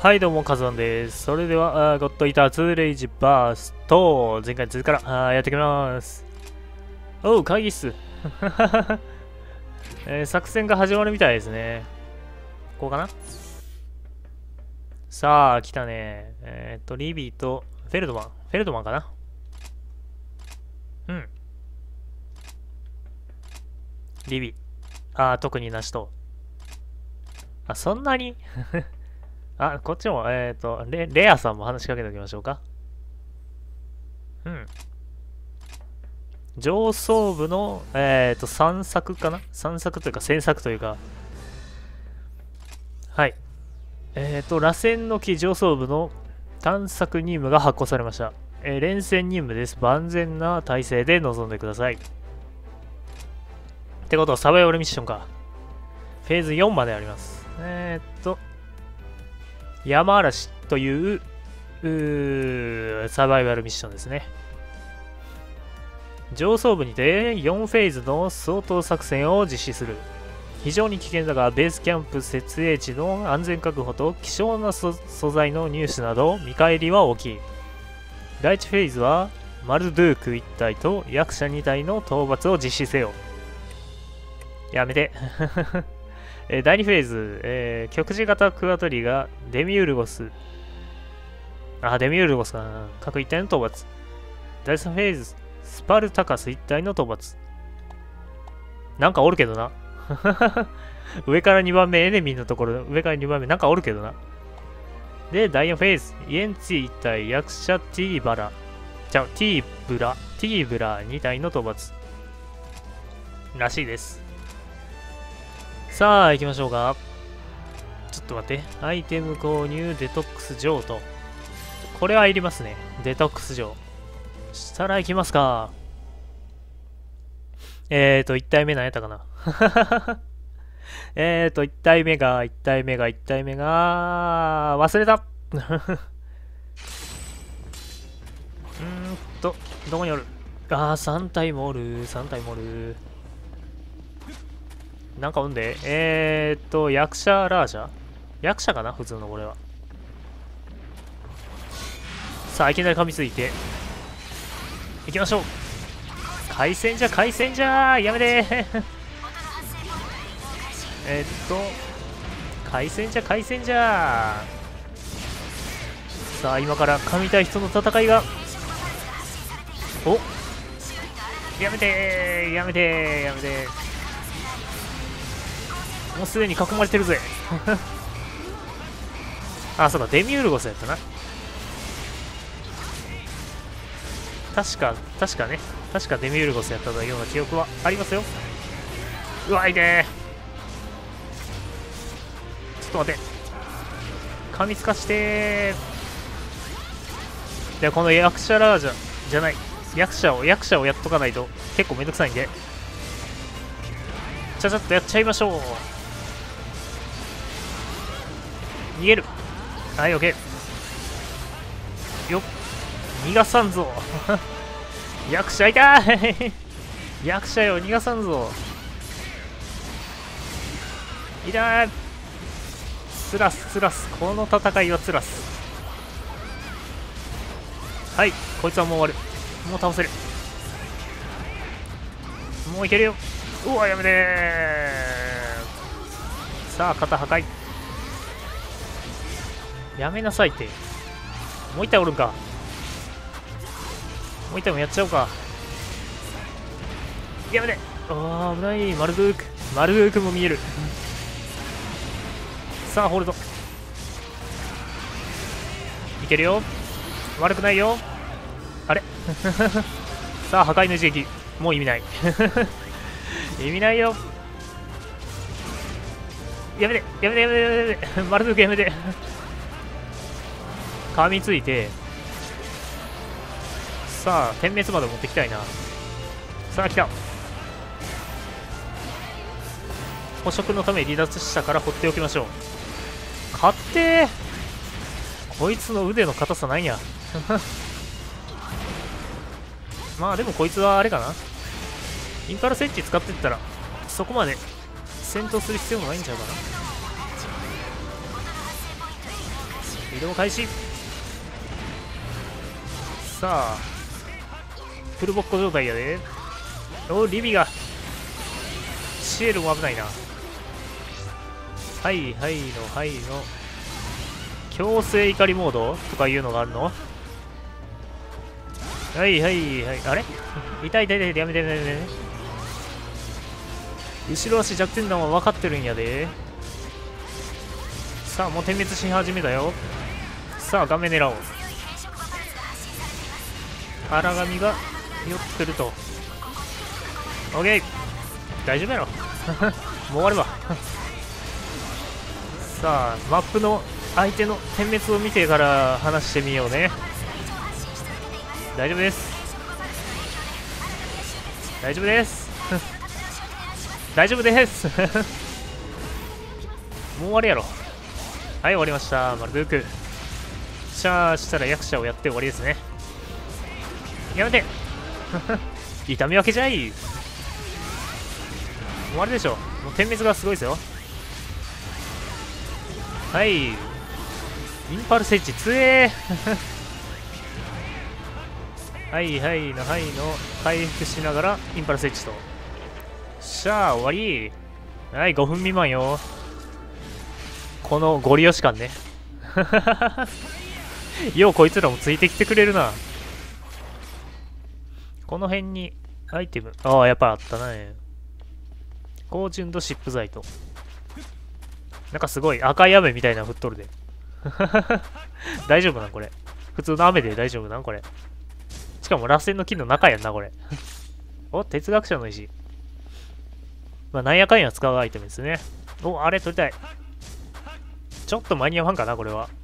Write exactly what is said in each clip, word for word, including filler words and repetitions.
はい、どうも、カズワンです。それでは、あーゴッドイーターツーレイジバースト、前回の続きからあーやっていきます。おう、会議室。えー作戦が始まるみたいですね。こうかな。さあ、来たね。えーっと、リビーとフェルドマン。フェルドマンかな。うん。リビー。あー、特になしと。あ、そんなにあ、こっちも、えーっと、レ、レアさんも話しかけておきましょうか。うん。上層部の、えーと、散策かな散策というか、詮索というか、はい。えーと、螺旋の木上層部の探索任務が発行されました。えー連戦任務です。万全な体制で臨んでください。ってことは、サバイバルミッションか。フェーズよんまであります。えーと、山嵐という、うーサバイバルミッションですね。上層部にてよんフェーズの相当作戦を実施する。非常に危険だが、ベースキャンプ設営地の安全確保と希少な素材の入手など見返りは大きい。第いちフェーズはマルドゥークいち体と役者に体の討伐を実施せよ。やめて。えーだいにフェーズ、えー極地型クワトリがデミウルゴス。あ、デミウルゴスかな。各いち体の討伐。だいさんフェーズ、スパルタカスいち体の討伐。なんかおるけどな。上からにばんめ、エネミーのところ、上からにばんめ、なんかおるけどな。で、だいよんフェーズ、イエンツィいち体、役者ティーバラ。じゃあ、ティーブラ、ティーブラに体の討伐。らしいです。さあ、行きましょうか。ちょっと待って。アイテム購入、デトックス錠と。これはいりますね。デトックス錠。したら行きますか。えーと、いち体目何やったかな。えーと、いち体目が、いち体目が、いち体目が、忘れた。うーんと、どこにおる。あー、さん体もおる。さん体もおる。なんかおんで。えーと、役者ラージャ役者かな普通のこれは。さあ、いきなり噛みついて。行きましょう。海鮮じゃ、海鮮じゃやめてえっと、海鮮じゃ、海鮮じゃさあ、今から噛みたい人の戦いが。おやめてやめてやめてもうすでに囲まれてるぜあ、そうか、デミウルゴスやったな。確か、確かね。確かデミウルゴスやったような記憶はありますよ。うわ、いてー。ちょっと待って。噛みつかしてー。で、この役者ラージャじゃない。役者を、役者をやっとかないと結構めんどくさいんで。ちゃちゃっとやっちゃいましょう。逃げる。はい、オッケー。よっ。逃がさんぞ。役者痛い役者よ、逃がさんぞ。痛い。スラス、スラス。この戦いはスラス。はい、こいつはもう終わる。もう倒せる。もういけるよ。うわ、やめてー。さあ、肩破壊。やめなさいって。もう一体おるんか。もう一体もやっちゃおうか。やめて。ああ、危ない。マルドゥーク。マルドゥークも見える。さあ、ホールド。いけるよ。悪くないよ。あれさあ、破壊の一撃。もう意味ない。意味ないよ。やめて。やめて、やめて、やめて。マルドゥークやめて。噛みついて。さあ、点滅まで持ってきたいな。さあ、来た。捕食のため離脱したから放っておきましょう。勝ってー。こいつの腕の硬さなんや。まあでもこいつはあれかな。インパルスエッジ使ってったらそこまで戦闘する必要もないんちゃうかな。 移動開始。さあフルボッコ状態やで。おリビがシエルも危ないな。はいはいのはいの強制怒りモードとかいうのがあるの。はいはいはい。あれ痛い痛い痛い。やめてやめてやめて。後ろ足弱点弾は分かってるんやで。さあもう点滅し始めたよ。さあ画面狙おう。荒神が寄ってると。オッケー大丈夫やろもう終わるわさあマップの相手の点滅を見てから話してみようね。大丈夫です大丈夫です大丈夫ですもう終わりやろ。はい終わりました。マルドゥークシャーしたら役者をやって終わりですね。やめて痛み分けじゃい。終わりでしょ。もう点滅がすごいですよ。はいインパルスエッジ強えはいはいのはいの回復しながらインパルスエッジと。しゃあ終わり。はいごふん未満よ。このゴリ押し感ねようこいつらもついてきてくれるな。この辺にアイテムああやっぱあったね。高純度シップ剤となんかすごい赤い雨みたいなの降っとるで大丈夫なんこれ。普通の雨で大丈夫なんこれ。しかも螺旋の木の中やんなこれお哲学者の石。まあなんやかんや使うアイテムですね。おあれ取りたい。ちょっと間に合わんかなこれは。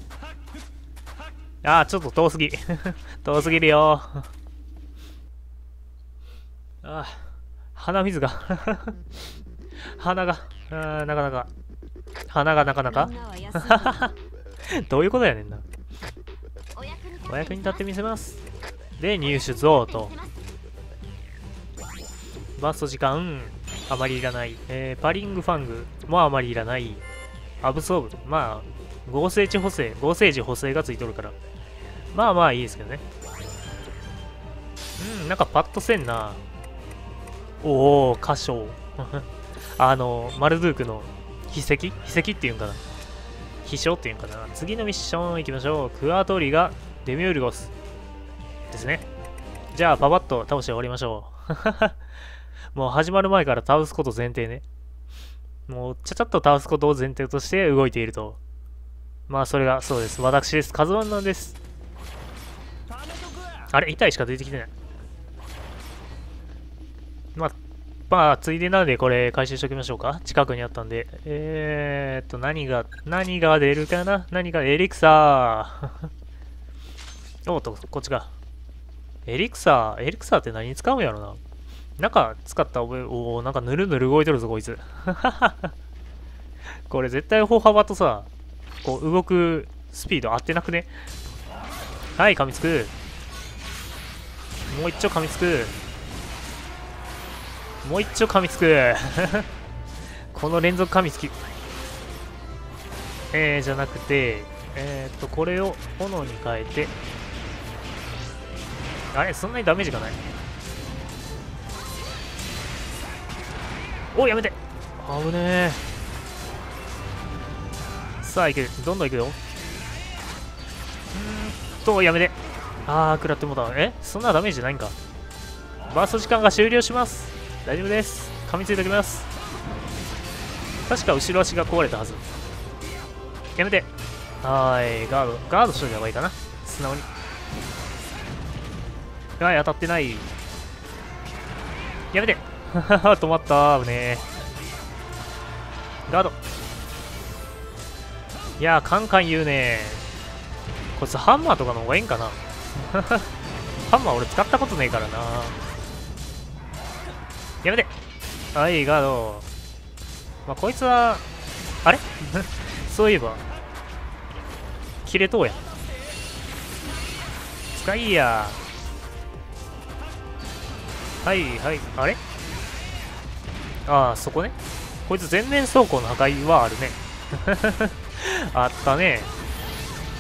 ああちょっと遠すぎ遠すぎるよああ鼻水が鼻があなかなか鼻がなかなかどういうことやねんな。お役に立ってみせます。で入手増とバースト時間あまりいらない、えー、パリングファングもあまりいらない。アブソーブまあ合成値補正合成時補正がついとるからまあまあいいですけどね。うんなんかパッとせんな。おお歌唱あのマルドゥークの秘跡秘跡っていうんかな秘書っていうんかな。次のミッション行きましょう。クアトリガデミュールゴスですね。じゃあパパッと倒して終わりましょうもう始まる前から倒すこと前提ね。もうちゃちゃっと倒すことを前提として動いていると。まあそれがそうです。私です。カズワンなんです。あれ痛いしか出てきてない。まあまあついでなんでこれ回収しておきましょうか。近くにあったんで。えーっと何が何が出るかな。何がエリクサーおっとこっちか。エリクサーエリクサーって何に使うんやろな。なんか使った覚え、おおなんかぬるぬる動いてるぞこいつこれ絶対歩幅とさこう動くスピード合ってなくね。はい噛みつく。もう一丁噛みつく。もう一丁噛みつくこの連続噛みつきえー、じゃなくてえー、っとこれを炎に変えてあれそんなにダメージがない。おやめて危ねえ。さあいけるどんどんいくよ。うーんとやめてあー食らってもうた。えそんなダメージないんか。バースト時間が終了します。大丈夫です。噛みついておきます。確か後ろ足が壊れたはず。やめてはーいガードガードしといた方がいいかな。素直にはい当たってない。やめて止まった危ねえ。ガードいやーカンカン言うね。こいつハンマーとかの方がいいんかなハンマー俺使ったことねえからな。やめてはいガード。まあこいつはあれそういえば切れとうやん。使いやはいはいあれああそこね。こいつ全面走行の破壊はあるねあったね。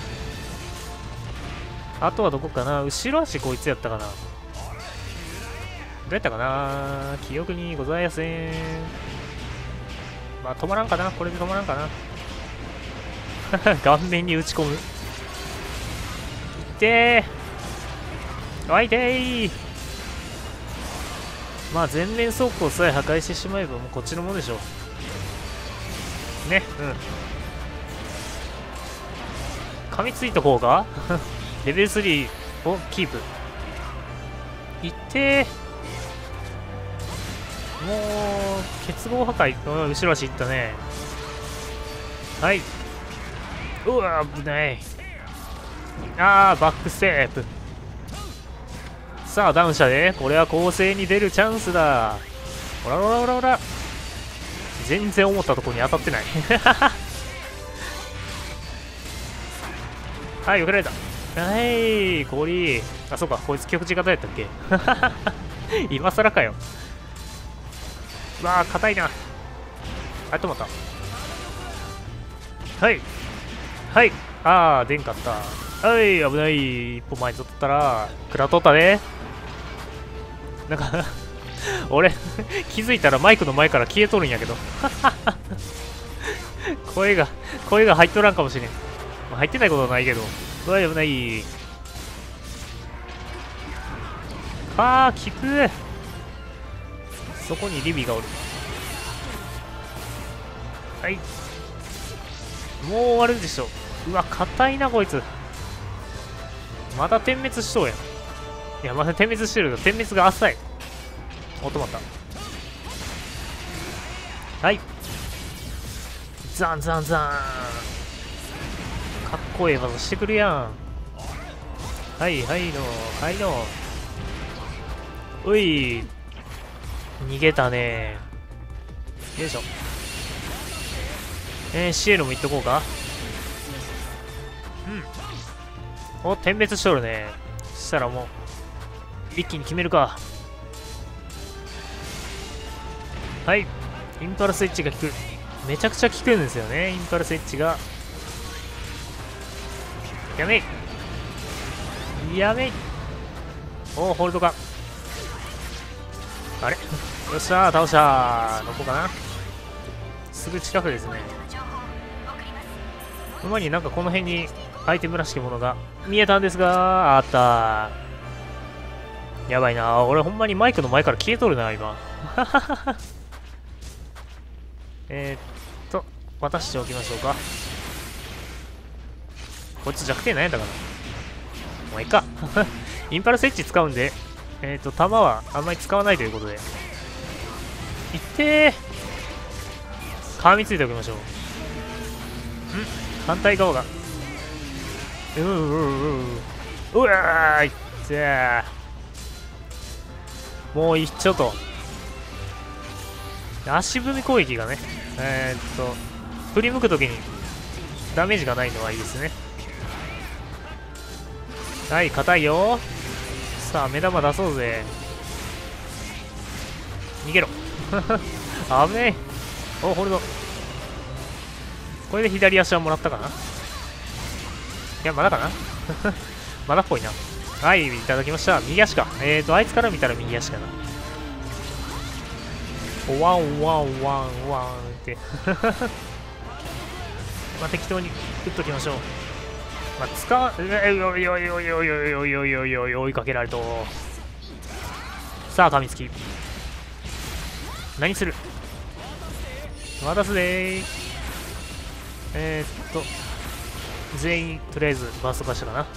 あとはどこかな。後ろ足こいつやったかな。どうやったかな。記憶にございません。まあ止まらんかな。これで止まらんかな。顔面に打ち込む。いってー。あいてー。まあ全面走行さえ破壊してしまえばもうこっちのもんでしょうね。うん。噛みついた方がレベルスリーをキープ。いってー。もう結合破壊。うん、後ろ足いったね。はい。うわ危ない。あーバックステップ。さあダウンしたで。これは攻勢に出るチャンスだ。ほらほらほらほら。全然思ったところに当たってない。はい、避けられた。はい、氷。あ、そうか、こいつ極地型やったっけ。今更かよ。うわあ、硬いな。あ、止まった。はい。はい。ああ、出んかった。はい、危ない。一歩前に取ったら、食らっとったね。なんか、俺、気づいたらマイクの前から消えとるんやけど。声が、声が入っとらんかもしれん。まあ、入ってないことはないけど。うわ、危ない。ああ、効く。そこにリビーがおる。はい。もう終わるでしょ。うわ、硬いな、こいつ。まだ点滅しとうやん。いや、まだ点滅してるけど、点滅が浅い。お、止まった。はい。ザンザンザン。かっこええ技してくるやん。はいはいの、はいの。うい。逃げたね。よいしょ。えー、シエルもいっとこうか。うん。お、点滅しとるね。そしたらもう、一気に決めるか。はい。インパルスエッジが効く。めちゃくちゃ効くんですよね、インパルスエッジが。やめいやめい。おお、ホールドか。あれよっしゃー、倒したー。どこかな。すぐ近くですね。馬になんかこの辺にアイテムらしきものが見えたんですが、あったー。やばいな。俺ほんまにマイクの前から消えとるな、今。えーっと、渡しておきましょうか。こいつ弱点ないんだから。もういいか。インパルスエッジ使うんで、えーっと、弾はあんまり使わないということで。いってー。絡みついておきましょう。ん反対側が。うーうーうーうわーいってー。もう一丁と。足踏み攻撃がね、えー、っと、振り向くときにダメージがないのはいいですね。はい、硬いよ。さあ、目玉出そうぜ。逃げろ。危ねえ。お、ホールド。これで左足はもらったかな。いや、まだかな。まだっぽいな。はい、いただきました。右足か。えーと、あいつから見たら右足かな。ワンワンワンワンって。まあ、適当に打っときましょう。まあ、使わ、よいよいよいよいよいよいよいよいよい追いかけられと。さあ、噛みつき。何する。渡すでー。えー、っと、全員、とりあえずバースト化したかな。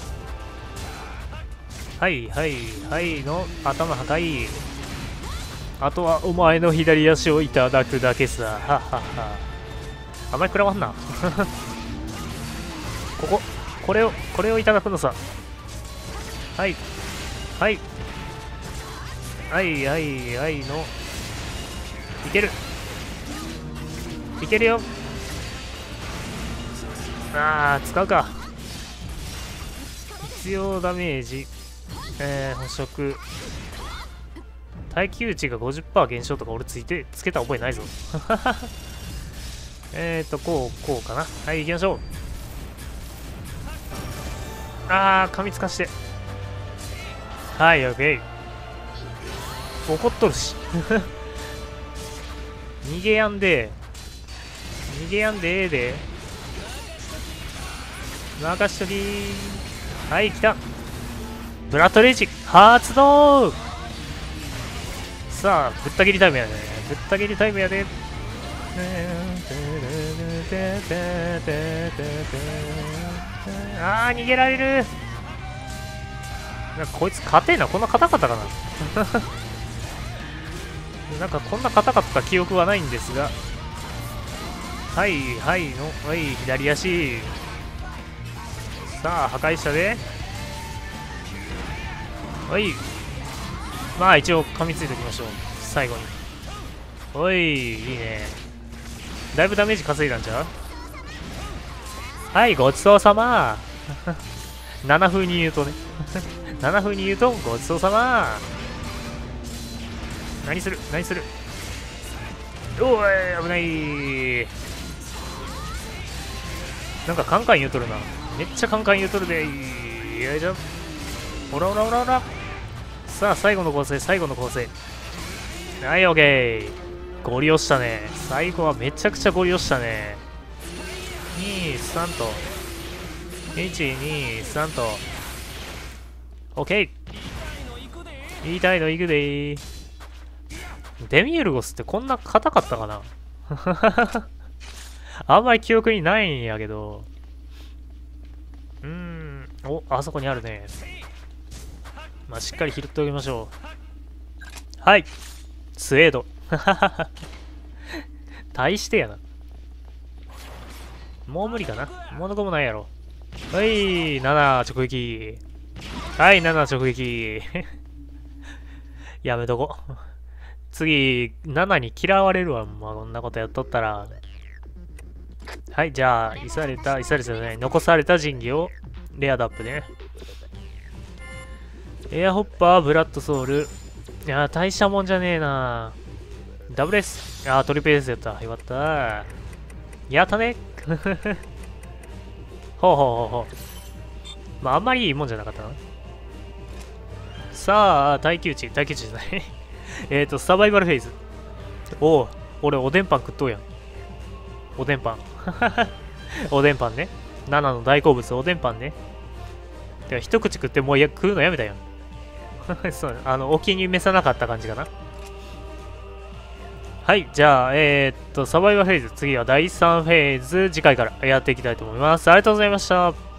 はいはいはいの頭破壊。あとはお前の左足をいただくだけさ。はっはっは。あんまり食らわんな。ここ、これを、これをいただくのさ。はい。はい。はいはいはいの。いける。いけるよ。あー、使うか。必要ダメージ。えー、捕食。耐久値が ごじゅっパーセント 減少とか俺ついて、つけた覚えないぞ。えーと、こう、こうかな。はい、行きましょう。 あー、噛みつかして。はい、オッケー。怒っとるし。逃げやんで。逃げやんでええで。任しときー。はい、来た。ブラッドレイジ、発動。さあ、ぶった切りタイムやね。ぶった切りタイムやで。あー、逃げられる。なんかこいつ硬えな。こんな硬かったかな。なんかこんな硬かった記憶はないんですが。はいはいの、はい、左足。さあ、破壊したで。はい。まあ一応噛みついておきましょう。最後に。おい、いいね。だいぶダメージ稼いだんちゃう？はい、ごちそうさま。なな風に言うとね。なな風に言うと、ごちそうさま。何する何するおい、危ない。なんかカンカン言うとるな。めっちゃカンカン言うとるで。よいしょ。ほらほらほらほら。さあ、最後の構成、最後の構成。はい、オッケー。ゴリ押したね。最後はめちゃくちゃゴリ押したね。に、さんと。いち、に、さんと。オッケー。言いたいのいくでー。デミエルゴスってこんな硬かったかな。あんまり記憶にないんやけど。うーん。お、あそこにあるね。まあ、しっかり拾っておきましょう。はい。スウェード。大してやな。もう無理かな。もうどこもないやろ。はい、なな直撃。はい、なな直撃。やめとこ。次、ななに嫌われるわ。まあ、こんなことやっとったら。はい、じゃあ、いされた、いされたじゃない、残された神器をレアダップね。エアホッパー、ブラッドソウル。いやー、大したもんじゃねえな。ダブル S。あー、トリプル S やった。よかった。やったね。ほうほうほうほう。まあ、あんまりいいもんじゃなかったな。さあ、耐久値、耐久値じゃない。えっと、サバイバルフェイズ。おお、俺、おでんパン食っとうやん。おでんパン。おでんパンね。ななの大好物、おでんパンね。てか、一口食ってもうや食うのやめたやん。そう、あの、お気に召さなかった感じかな。はい、じゃあ、えー、っと、サバイバルフェーズ、次はだいさんフェーズ、次回からやっていきたいと思います。ありがとうございました。